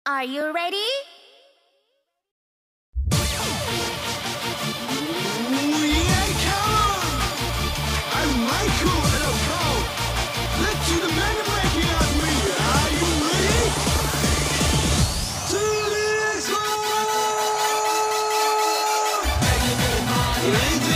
Are you ready? Yeah, come on! I'm Michael and I'm cold. Let's do the man making of me. Are you ready? To the next one!